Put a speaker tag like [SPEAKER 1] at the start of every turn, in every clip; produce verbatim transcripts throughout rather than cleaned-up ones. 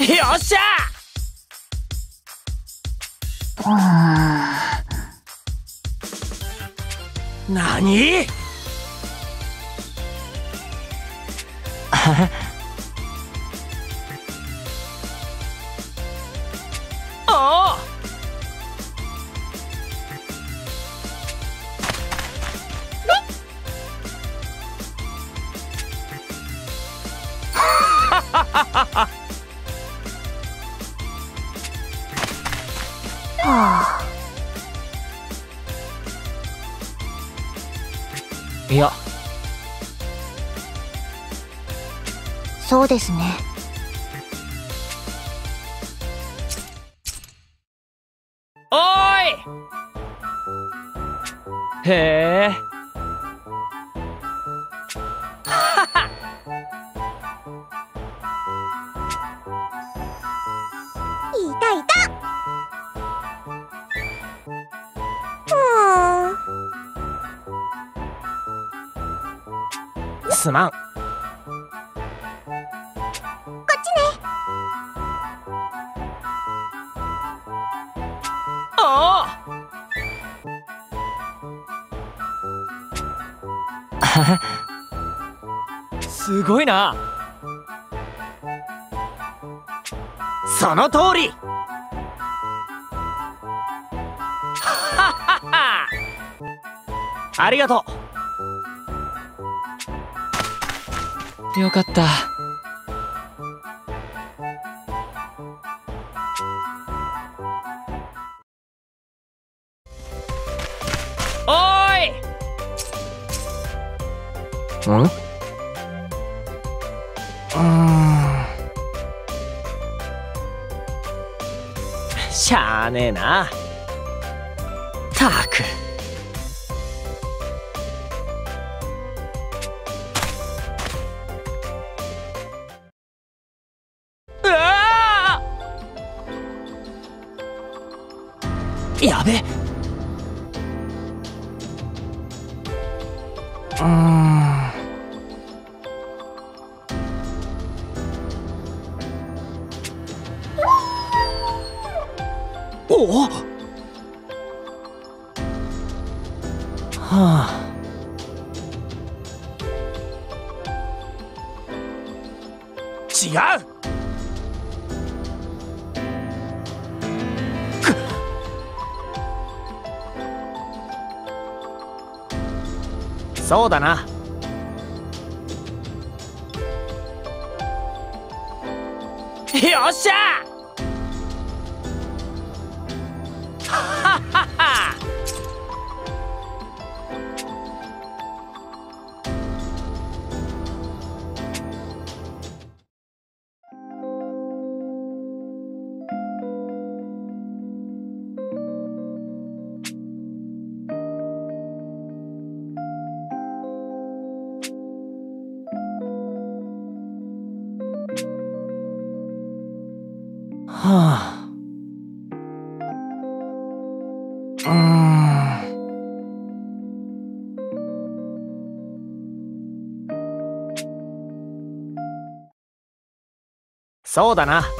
[SPEAKER 1] よっしゃー。なに？ああ。
[SPEAKER 2] はあ。
[SPEAKER 1] いや、
[SPEAKER 2] そうですね。
[SPEAKER 1] おーい。へえ。はは。
[SPEAKER 2] いたいた。うーん。
[SPEAKER 1] すまん。こ
[SPEAKER 2] っちね。
[SPEAKER 1] ああ。すごいな。その通り。ははは。ありがとう。よかった。おーい。ん？うーん。しゃあねえな。たく。うわあ！やべ。うーん。おお。はあ。違う。くっ。そうだな。よっしゃ。はっはっは。はあ。うーん。そうだな。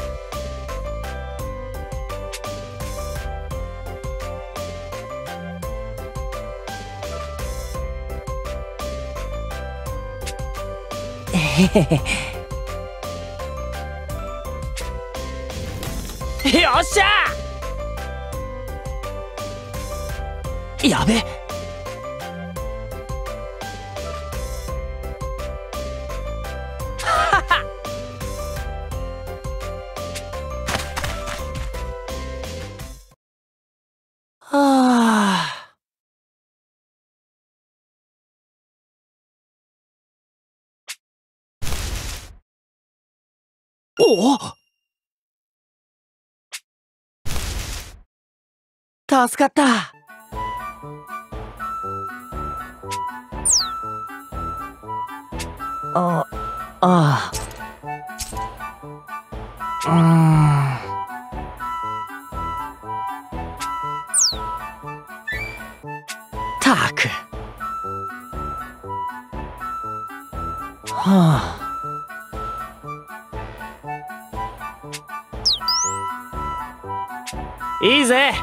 [SPEAKER 1] えへへへ。よっしゃ。やべ。はは。はあ。おお。助かった。あ、ああ。うーん。たく。はあ。 いいぜ。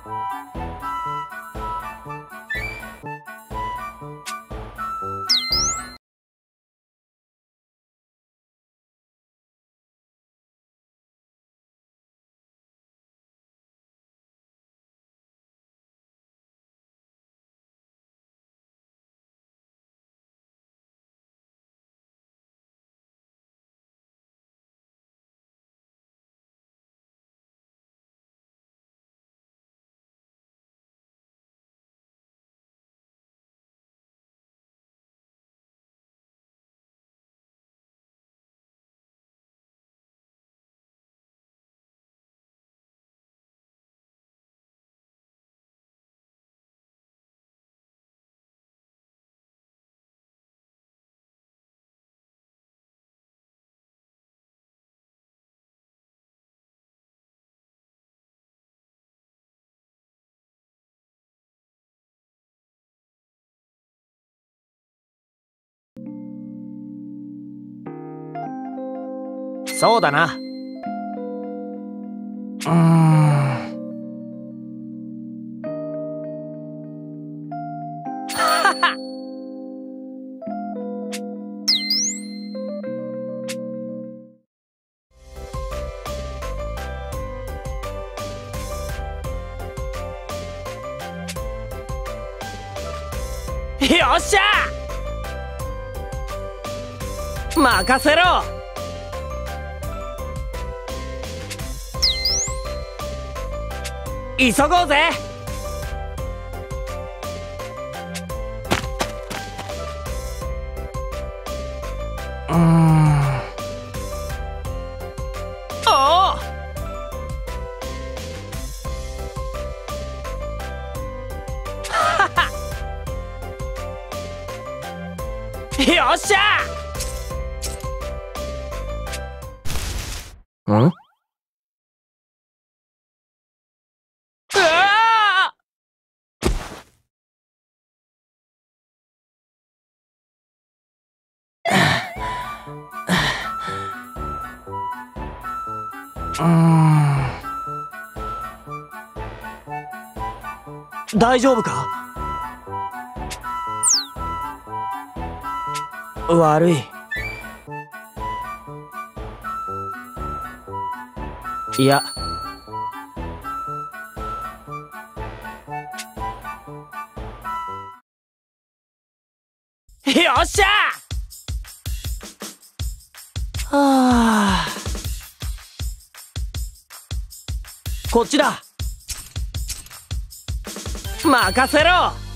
[SPEAKER 1] そうだな。うーん。よっしゃ任せろ。急ごうぜ。うーん。おおよっしゃんうわうーん。大丈夫か？悪い。いや。よっしゃはあ。こっちだ。任せろ。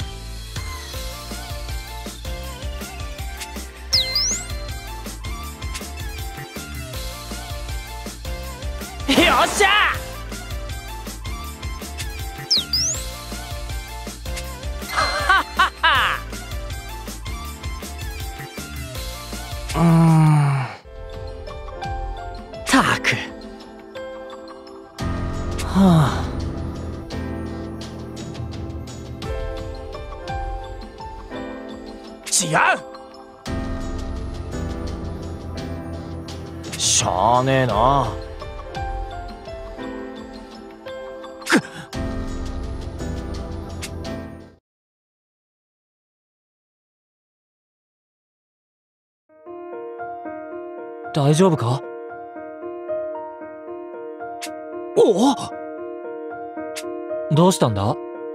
[SPEAKER 1] よっしゃはっはっは。うーん。たく。はあ。違う。しゃあねえな。くっ。大丈夫か？おお！どうしたんだ？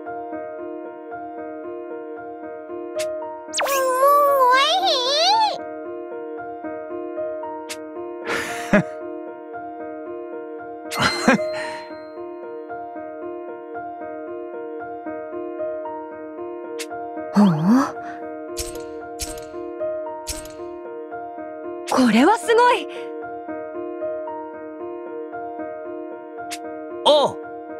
[SPEAKER 3] これはすごい。
[SPEAKER 1] おう。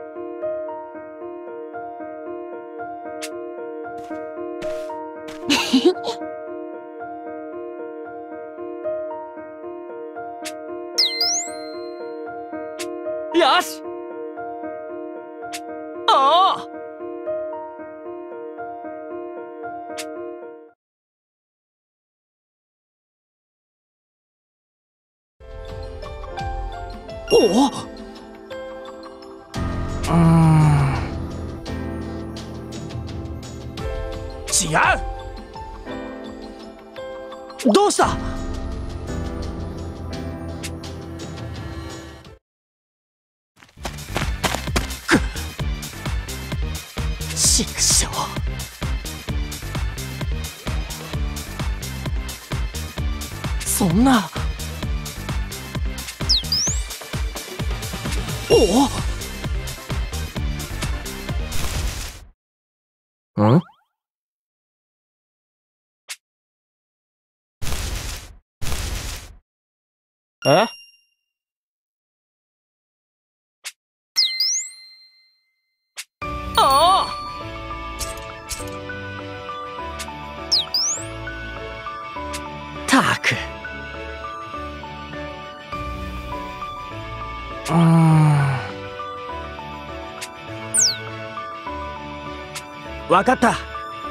[SPEAKER 1] よし。おお。おお。うーん、違う。どうした？くっ、ちくしょう。そんな。おお。ん？え？ああ！たく。うーん。わかった。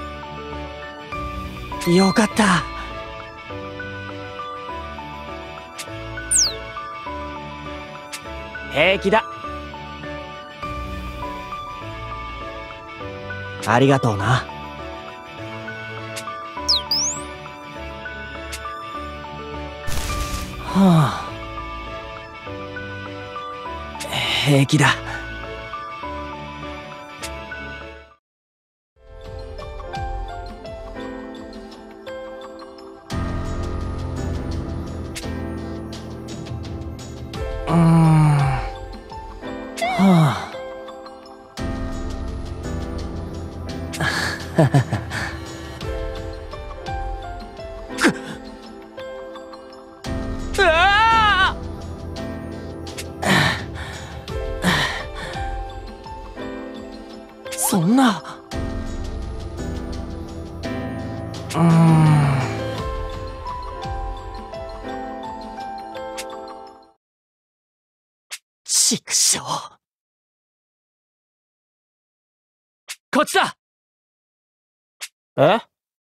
[SPEAKER 1] よかった。平気だ。ありがとうな。はあ。平気だ。うーん。はあ。くっ。うわあ！そんな。うーん。ちくしょう。こっちだ。え？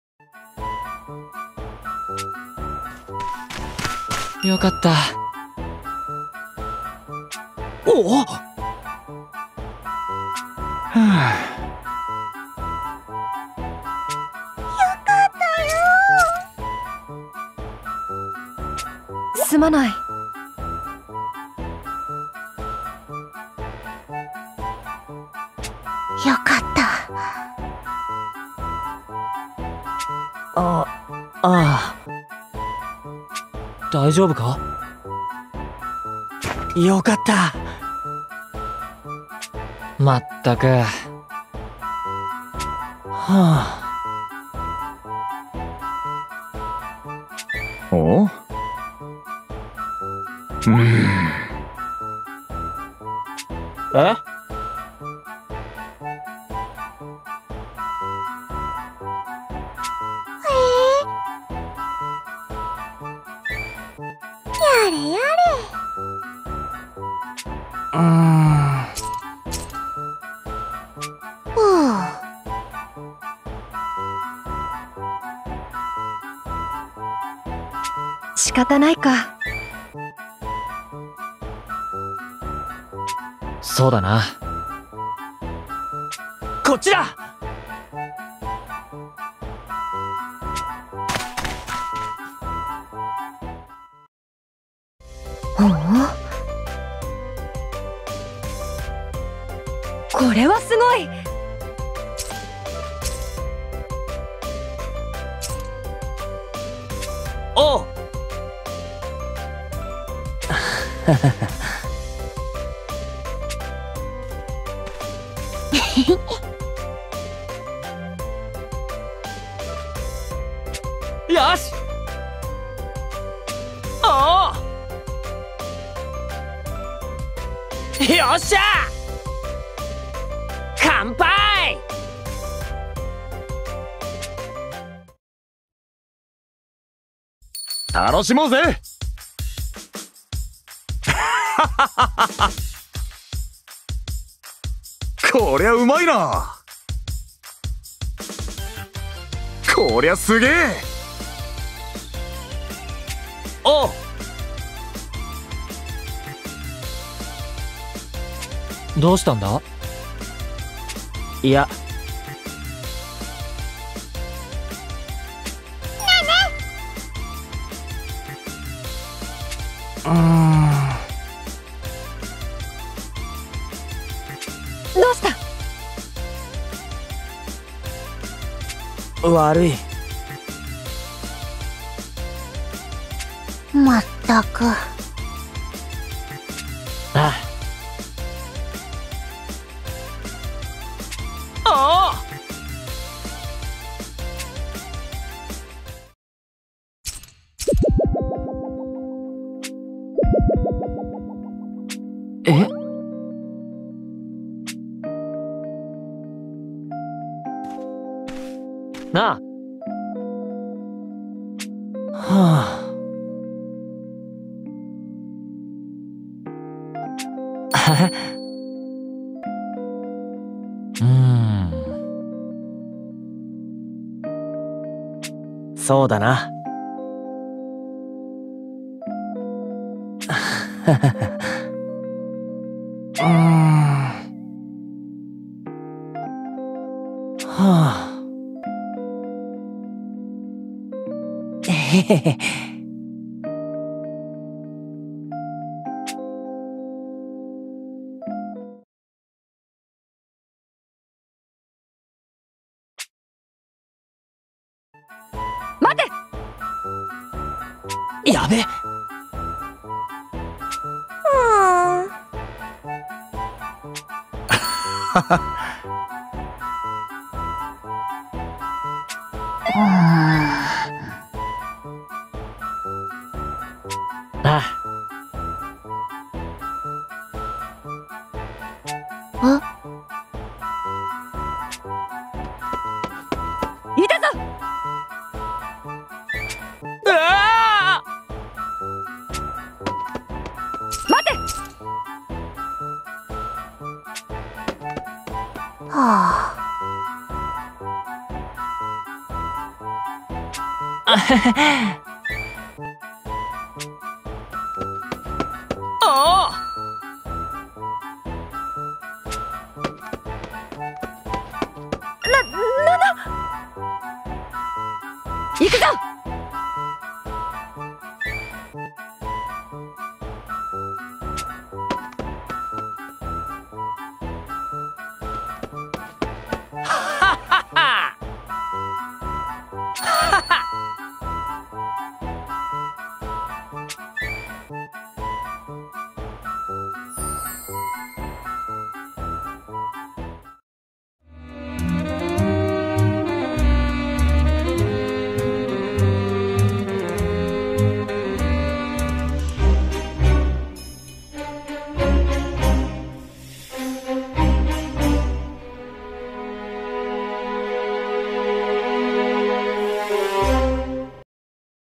[SPEAKER 1] よかった。おお。はあ。
[SPEAKER 2] すまない。よかった。
[SPEAKER 1] あ、ああ。大丈夫か？よかった。まったく。はあ。
[SPEAKER 3] お？うん。
[SPEAKER 1] え？
[SPEAKER 2] やれやれ。
[SPEAKER 1] うーん。
[SPEAKER 2] ふう。仕方ないか。
[SPEAKER 1] そうだな。こっちだ。
[SPEAKER 2] おお。これはすごい。
[SPEAKER 1] おう。よし。おお。よっしゃ。乾杯。
[SPEAKER 3] 楽しもうぜ。こりゃうまいな。こりゃすげえ。
[SPEAKER 1] おう。どうしたんだ？ いや。うーん。
[SPEAKER 2] どうした？
[SPEAKER 1] 悪い。
[SPEAKER 2] まったく。
[SPEAKER 1] あああ。え？なあ。はあ。うーん。そうだな。うーん。はあ。えへへへ。
[SPEAKER 2] 待て！
[SPEAKER 1] やべ。
[SPEAKER 2] うん。
[SPEAKER 1] あ
[SPEAKER 2] あ、いたぞ！
[SPEAKER 1] うわ
[SPEAKER 2] 待て！はあ。
[SPEAKER 1] あへへ。ああ。